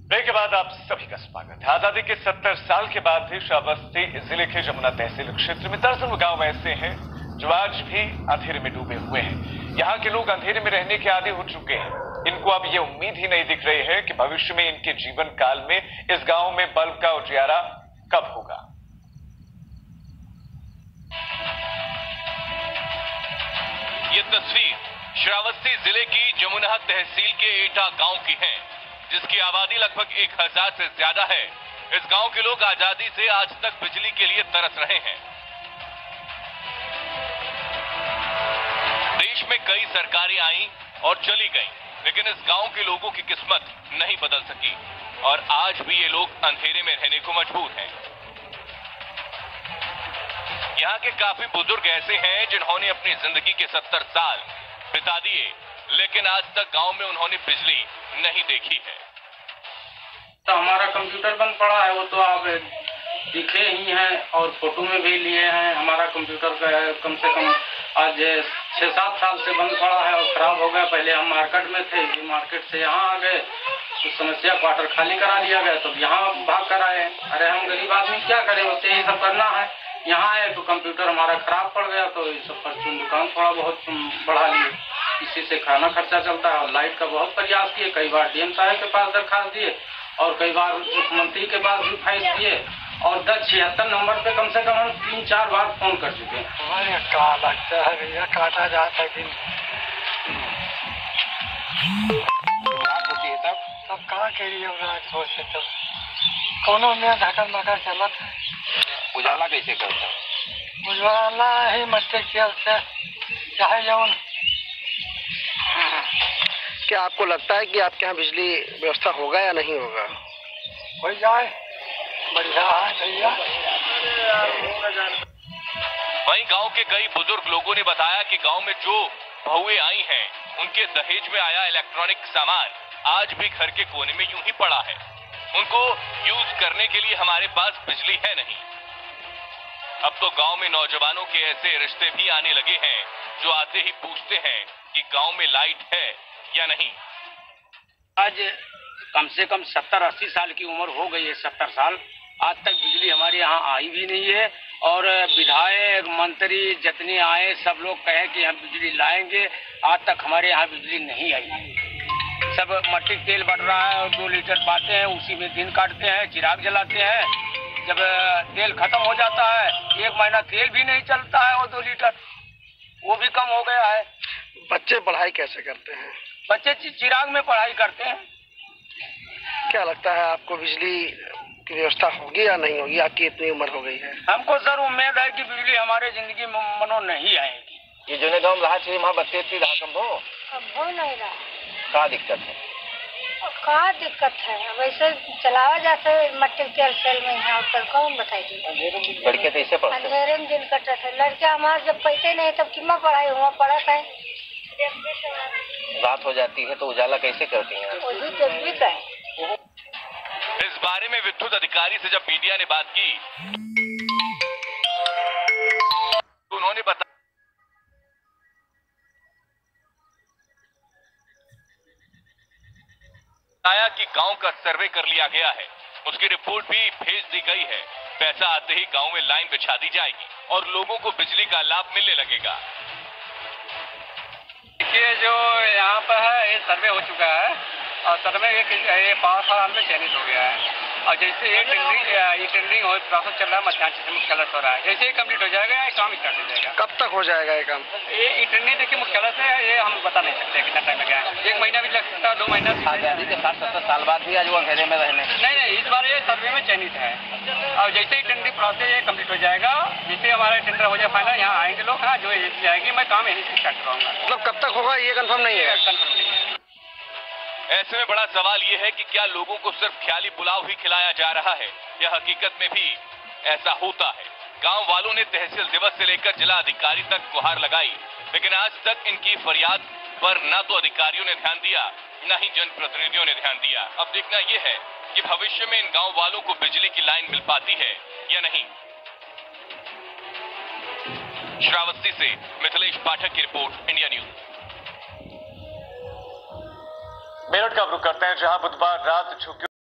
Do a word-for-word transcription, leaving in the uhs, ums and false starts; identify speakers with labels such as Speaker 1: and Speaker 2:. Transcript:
Speaker 1: Break के बाद आप सभी का स्वागत है। आजादी के सत्तर साल के बाद भी श्रावस्ती जिले के जमुना तहसील क्षेत्र में दर्जनों गांव ऐसे हैं जो आज भी अंधेरे में डूबे हुए हैं। यहाँ के लोग अंधेरे में रहने के आदी हो चुके हैं। इनको अब ये उम्मीद ही नहीं दिख रही है कि भविष्य में इनके जीवन काल में इस गांव में बल्ब का उजियारा कब होगा। ये तस्वीर श्रावस्ती जिले की जमुना तहसील के एटा गांव की है, जिसकी आबादी लगभग एक हजार से ज्यादा है। इस गांव के लोग आजादी से आज तक बिजली के लिए तरस रहे हैं। देश में कई सरकारें आईं और चली गईं, लेकिन इस गांव के लोगों की किस्मत नहीं बदल सकी और आज भी ये लोग अंधेरे में रहने को मजबूर हैं। यहाँ के काफी बुजुर्ग ऐसे हैं जिन्होंने अपनी जिंदगी के सत्तर साल बिता दिए, लेकिन आज तक गांव में उन्होंने बिजली नहीं देखी है।
Speaker 2: तो हमारा कंप्यूटर बंद पड़ा है, वो तो आप दिखे ही हैं और फोटो में भी लिए हैं। हमारा कंप्यूटर का कम से कम आज छह सात साल से बंद पड़ा है और खराब हो गया। पहले हम मार्केट में थे, मार्केट से यहाँ आ गए तो समस्या क्वार्टर खाली करा दिया गया, तो यहाँ भाग कर आए। अरे हम गरीब आदमी क्या करें, उससे ही सब करना है। यहाँ आए तो कंप्यूटर हमारा खराब पड़ गया, तो इस सब पर दुकान थोड़ा बहुत बढ़ा लिए, इसी से खाना खर्चा चलता है। और लाइट का बहुत प्रयास किए, कई बार डीएम साहब के पास दरखास्त दिए और कई बार मुख्यमंत्री के पास भी फाइल दिए और दस छिहत्तर नंबर पे कम से कम हम तीन चार बार फोन कर चुके हैं।
Speaker 3: कहा लगता है भैया, काटा जाता है दिन
Speaker 4: होती है तब
Speaker 3: तब कहाँ के लिए सोचते तब कोनो में धकल मकर चलत है।
Speaker 4: उजाला कैसे करता?
Speaker 3: उजाला ही मट्टी खेल से चाहे जौन।
Speaker 5: क्या आपको लगता है कि आपके यहाँ बिजली व्यवस्था होगा या नहीं होगा?
Speaker 3: हो जाए बढ़िया है भैया।
Speaker 1: वहीं गांव के कई बुजुर्ग लोगों ने बताया कि गांव में जो बहुएं आई हैं, उनके दहेज में आया इलेक्ट्रॉनिक सामान आज भी घर के कोने में यूं ही पड़ा है। उनको यूज करने के लिए हमारे पास बिजली है नहीं। अब तो गांव में नौजवानों के ऐसे रिश्ते भी आने लगे हैं जो आते ही पूछते हैं कि गांव में लाइट है या नहीं।
Speaker 2: आज कम से कम सत्तर अस्सी साल की उम्र हो गई है, सत्तर साल, आज तक बिजली हमारे यहाँ आई भी नहीं है। और विधायक मंत्री जितने आए सब लोग कहे कि हम बिजली लाएंगे, आज तक हमारे यहाँ बिजली नहीं आई। सब मट्टी तेल बढ़ रहा है और दो लीटर पाते हैं, उसी में दिन काटते हैं, चिराग जलाते हैं। जब तेल खत्म हो जाता है, एक महीना तेल भी नहीं चलता है और दो लीटर वो भी कम हो गया है।
Speaker 5: बच्चे पढ़ाई कैसे करते हैं?
Speaker 2: बच्चे चिराग में पढ़ाई करते हैं।
Speaker 5: क्या लगता है आपको बिजली की व्यवस्था होगी या नहीं होगी? आपकी इतनी उम्र हो गई है।
Speaker 2: हमको सर उम्मीद है कि बिजली हमारे जिंदगी में मनो नहीं आएगी।
Speaker 4: ये जो गाँव रहा चाहिए वहाँ बत्ती थी रहा कम हो
Speaker 6: अब हो नहीं रहा।
Speaker 4: क्या दिक्कत है?
Speaker 6: कहाँ दिक्कत है, वैसे चलावा जाते मट्टी तेल सेल में यहाँ पर कौन बताएगी।
Speaker 4: लड़के तो इससे पढ़ते
Speaker 6: अंधेरे में दिन कटते थे लड़के हमारे, जब पैसे नहीं तब कितना पढ़ाई हुआ पढ़ा है।
Speaker 4: रात हो जाती है तो उजाला कैसे करती हैं?
Speaker 6: वही जरूरी का है।
Speaker 1: इस बारे में विद्युत अधिकारी से जब मीडिया ने बात की तो उन्होंने बताया बताया कि गांव का सर्वे कर लिया गया है, उसकी रिपोर्ट भी भेज दी गई है। पैसा आते ही गांव में लाइन बिछा दी जाएगी और लोगों को बिजली का लाभ मिलने लगेगा।
Speaker 2: ये जो यहाँ पर है ये सर्वे हो चुका है और सर्वे ये पाँच साल में चयनित हो गया है। और जैसे ये टेंडरिंग ये टेंडरिंग हो प्रोसेस चल रहा है, मध्यान्ह से मुख्यालय हो रहा है। जैसे ही कम्प्लीट हो जाएगा ये काम स्टार्ट हो जाएगा।
Speaker 5: कब तक हो जाएगा ये काम?
Speaker 2: ये टेंडरिंग देखिए मुख्यालय से ये हम बता नहीं सकते कितना टाइम लगा है। एक महीना भी लग सकता है, दो महीना।
Speaker 4: आजादी के साठ सत्तर साल बाद भी आज वो अंधेरे में रहने
Speaker 2: नहीं नहीं, इस बार ये सर्वे में चयनित है और जैसे ही टेंडरिंग प्रोसेस ये कम्प्लीट हो जाएगा, जैसे हमारा टेंडर हो जाए फाइनल, यहाँ आएंगे लोग, हाँ जो एजेंसी आएगी, मैं काम यहीं से स्टार्ट कराऊंगा।
Speaker 5: मतलब कब तक होगा ये कंफर्म नहीं है?
Speaker 2: कंफर्म नहीं है।
Speaker 1: ऐसे में बड़ा सवाल यह है कि क्या लोगों को सिर्फ ख्याली पुलाव ही खिलाया जा रहा है या हकीकत में भी ऐसा होता है। गांव वालों ने तहसील दिवस से लेकर जिला अधिकारी तक गुहार लगाई, लेकिन आज तक इनकी फरियाद पर न तो अधिकारियों ने ध्यान दिया न ही जनप्रतिनिधियों ने ध्यान दिया। अब देखना यह है कि भविष्य में इन गांव वालों को बिजली की लाइन मिल पाती है या नहीं। श्रावस्ती से मिथिलेश पाठक की रिपोर्ट, इंडिया न्यूज। मेरठ का रुख करते हैं, जहां बुधवार रात झुग्गियों